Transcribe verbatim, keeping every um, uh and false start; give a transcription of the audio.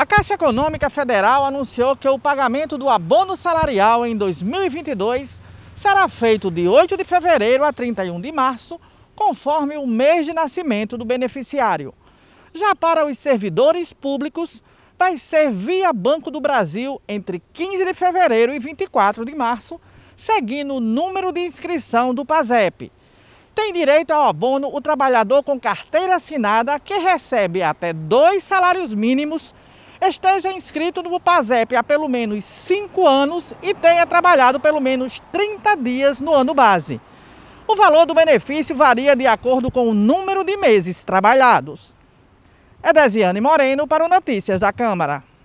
Caixa Econômica Federal anunciou que o pagamento do abono salarial em dois mil e vinte e dois será feito de oito de fevereiro a trinta e um de março, conforme o mês de nascimento do beneficiário. Já para os servidores públicos, vai ser via Banco do Brasil entre quinze de fevereiro e vinte e quatro de março, seguindo o número de inscrição do PASEP. Tem direito ao abono o trabalhador com carteira assinada que recebe até dois salários mínimos, esteja inscrito no PASEP há pelo menos cinco anos e tenha trabalhado pelo menos trinta dias no ano base. O valor do benefício varia de acordo com o número de meses trabalhados. É Desiane Moreno para o Notícias da Câmara.